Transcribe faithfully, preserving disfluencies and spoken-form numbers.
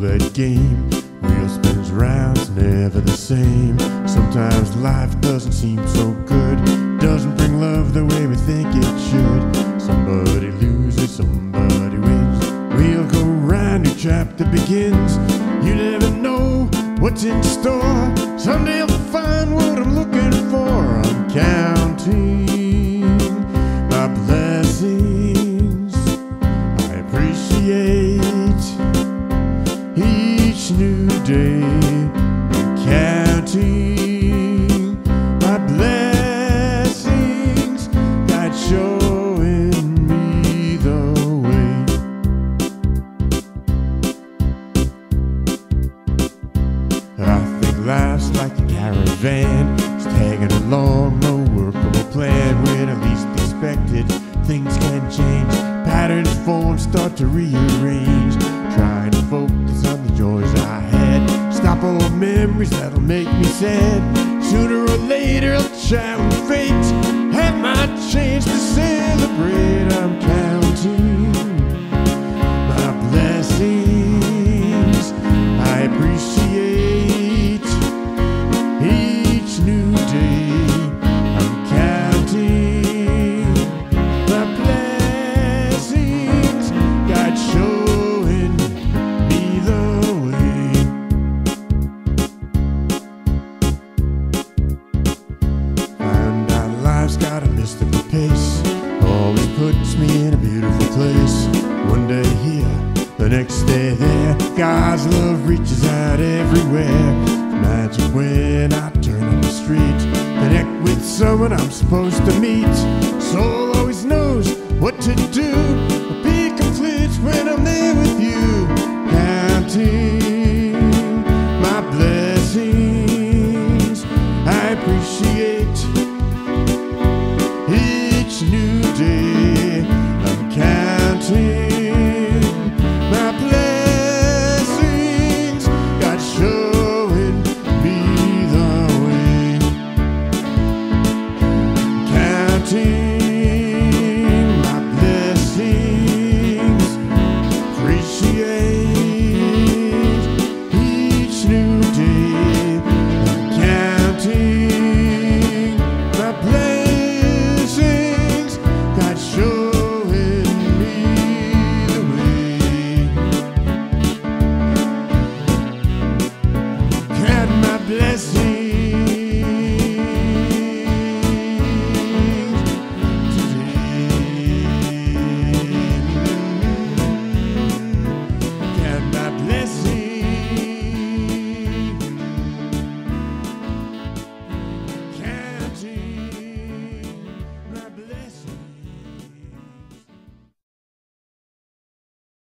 that game. Wheel spins round, it's never the same. Sometimes life doesn't seem so good, doesn't bring love the way we think it should. Somebody loses, somebody wins. We'll go round, new chapter begins. You never know what's in store. Someday I'll find what I'm looking for. I'm counting my blessings. I appreciate each new day. I'm counting my blessings. God showing me the way. I think life's like a caravan, just tagging along, no workable plan. When I least expect it, things can change. Patterns form, start to rearrange. Trying to focus on the joys I had. Stop all memories that'll make me sad. Sooner or later I'll challenge fate. Have my chance to celebrate. I'm counting my blessings. I appreciate each new day. I'm counting my blessings. God showing me the way. Find out life's got a mystical pace, always puts me in a beautiful place. One day here, the next day there. God's love reaches out everywhere. Magic when I turn on the street, connect with someone I'm supposed to meet. Soul always knows what to do. I'll be complete when I'm there with you.